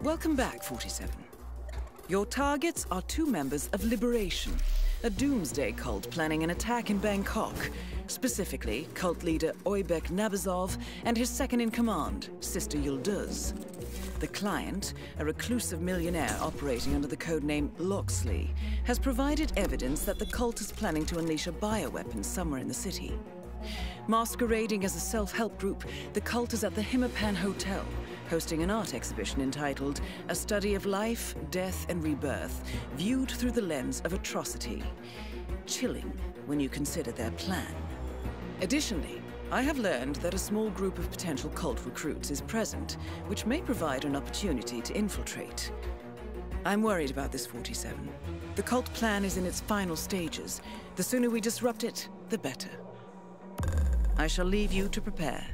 Welcome back, 47. Your targets are two members of Liberation, a doomsday cult planning an attack in Bangkok. Specifically, cult leader Oybek Nabazov and his second-in-command, Sister Yıldız. The client, a reclusive millionaire operating under the codename Loxley, has provided evidence that the cult is planning to unleash a bioweapon somewhere in the city. Masquerading as a self-help group, the cult is at the Hitman Hotel, hosting an art exhibition entitled A Study of Life, Death and Rebirth, viewed through the lens of atrocity. Chilling when you consider their plan. Additionally, I have learned that a small group of potential cult recruits is present, which may provide an opportunity to infiltrate. I'm worried about this, 47. The cult plan is in its final stages. The sooner we disrupt it, the better. I shall leave you to prepare.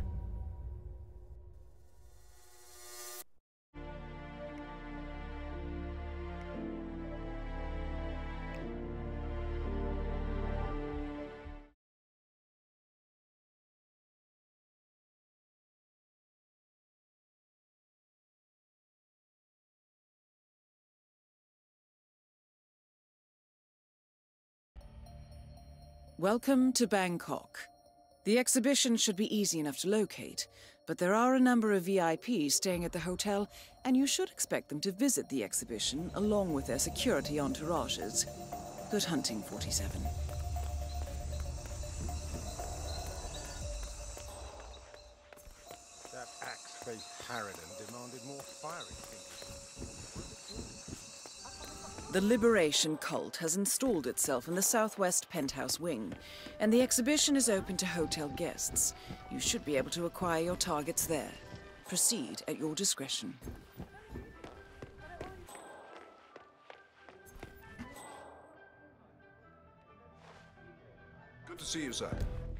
Welcome to Bangkok. The exhibition should be easy enough to locate, but there are a number of VIPs staying at the hotel, and you should expect them to visit the exhibition along with their security entourages. Good hunting, 47. That axe-faced harridan demanded more firing pins. The Liberation cult has installed itself in the southwest penthouse wing, and the exhibition is open to hotel guests. You should be able to acquire your targets there. Proceed at your discretion. Good to see you, sir.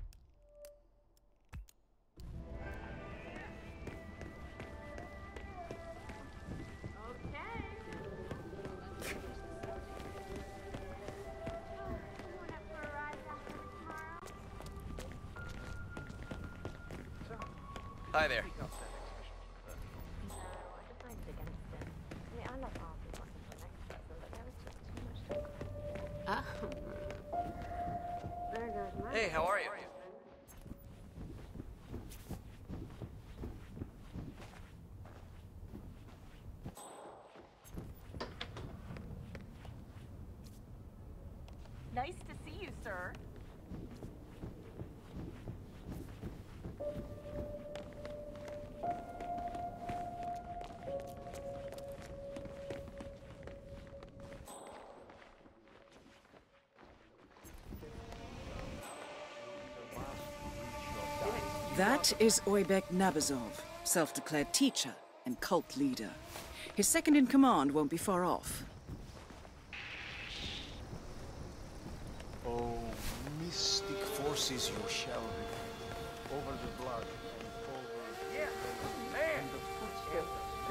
Hi there. Hey, how are you? Nice to see you, sir. That is Oybek Nabazov, self-declared teacher and cult leader. His second-in-command won't be far off. Oh, mystic forces you shall be. Over the blood and over and the footsteps.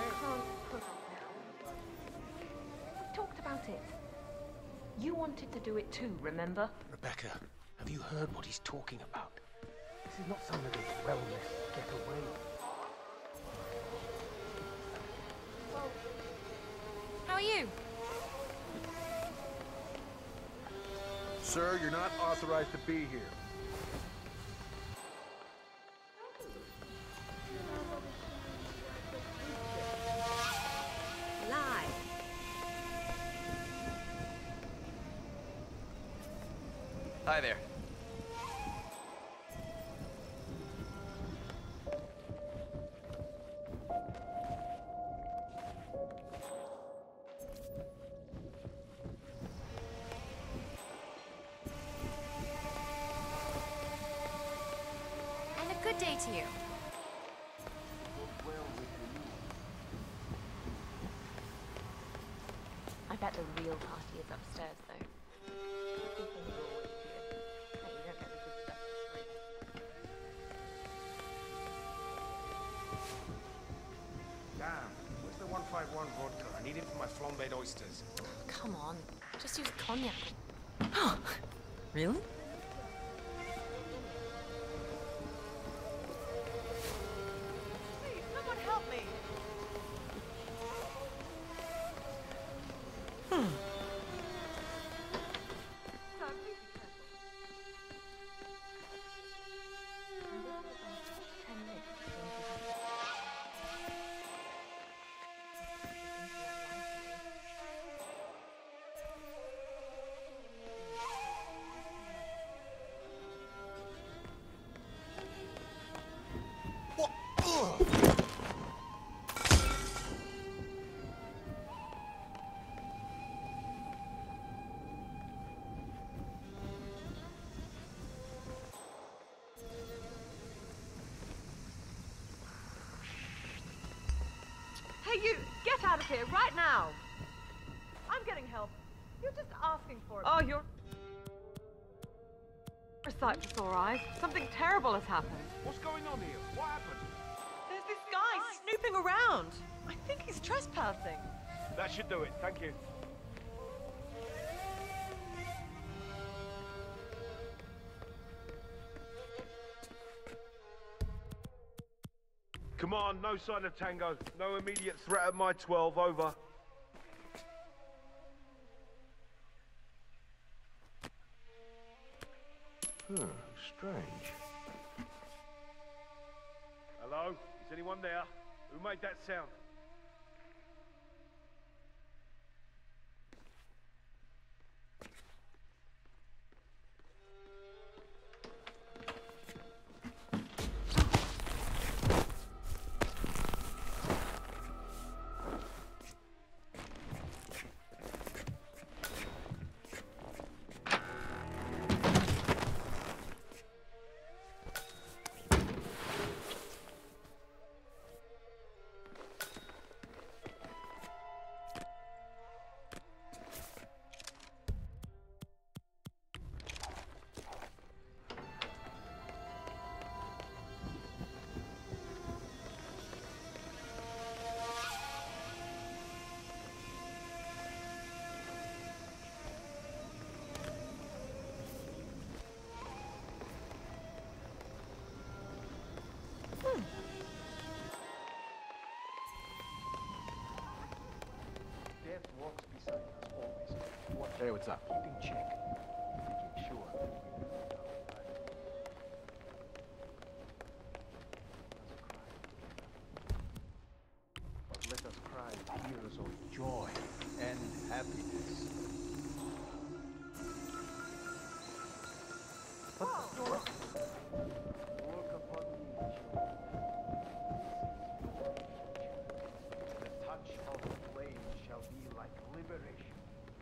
We talked about it. You wanted to do it too, remember? Rebecca, have you heard what he's talking about? This is not some little wellness getaway. How are you? Sir, you're not authorized to be here. Live. Hi there. And a good day to you. I bet the real party is upstairs, though. Damn, where's the 151 vodka? I need it for my flambéed oysters. Come on, just use cognac. Really? Please, someone help me! Hey, you! Get out of here, right now! I'm getting help. You're just asking for it. Oh, you're a sight for sore eyes. Something terrible has happened. What's going on here? What happened? There's this guy snooping around. I think he's trespassing. That should do it, thank you. Come on, no sign of Tango. No immediate threat at my 12, over. Strange. Hello? Is anyone there? Who made that sound? Death walks beside us always. Hey, what's up? Keeping check. Making sure that we know but let us cry tears of joy and happiness. Work upon me, children. The touch of the flame shall be like liberation.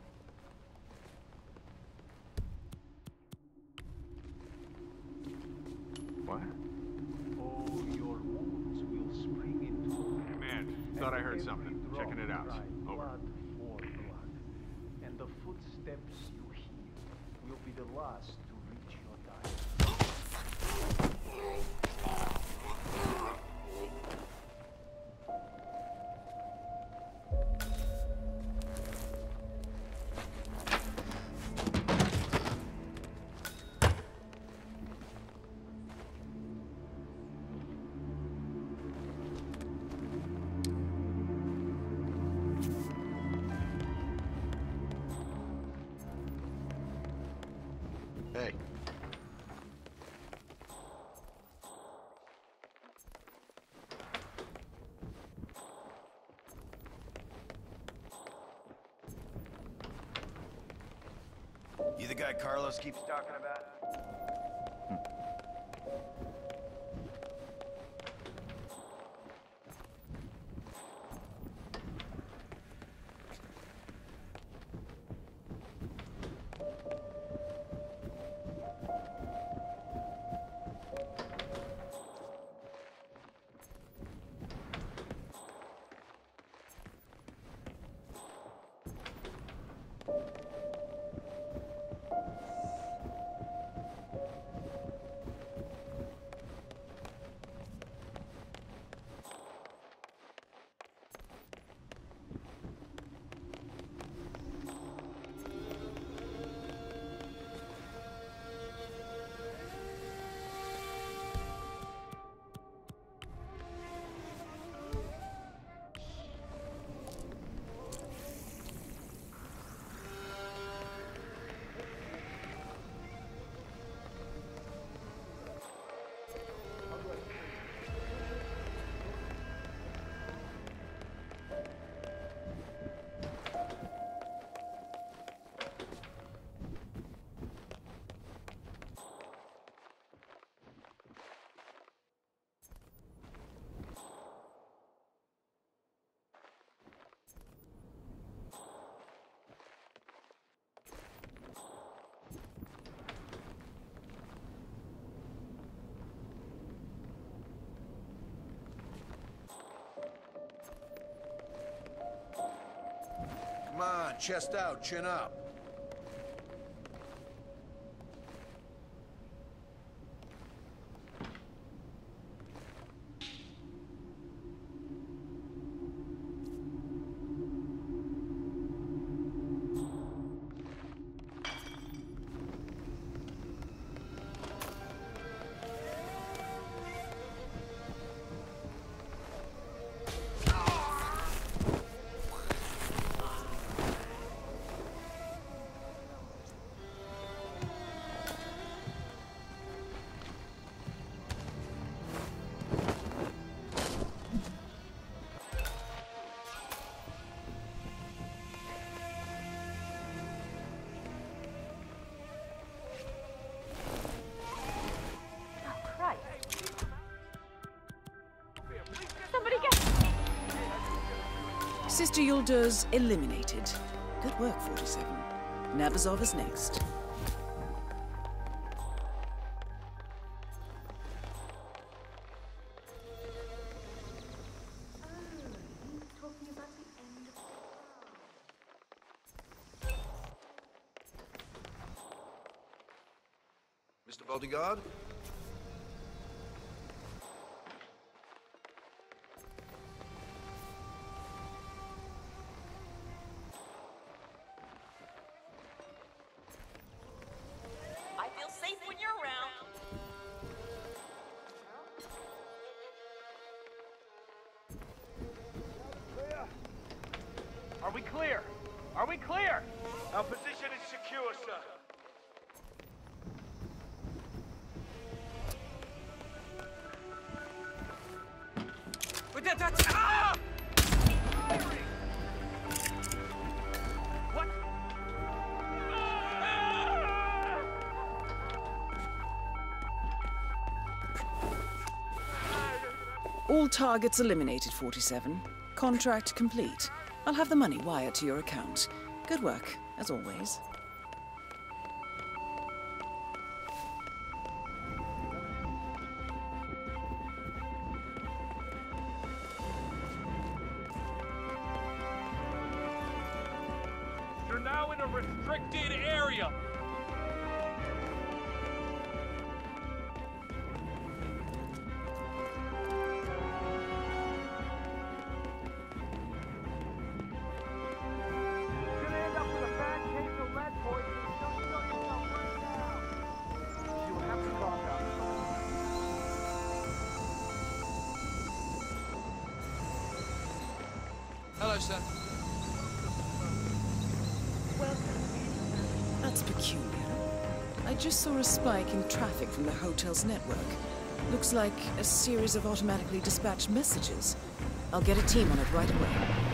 What? Oh, your wounds will spring into Hey man, thought I heard something. Checking it out. Over. Blood for blood. And the footsteps you hear will be the last to reach your dying. Hey. You the guy Carlos keeps talking about? Chest out, chin up. Sister Yulda's eliminated. Good work, 47. Nabazov is next. Mr. Bodyguard? I feel safe when you're around. Are we clear? Are we clear? Our position is secure, sir. Ah! What? All targets eliminated, 47. Contract complete. I'll have the money wired to your account. Good work, as always. You're now in a restricted area. Hello, sir. That's peculiar. I just saw a spike in traffic from the hotel's network. Looks like a series of automatically dispatched messages. I'll get a team on it right away.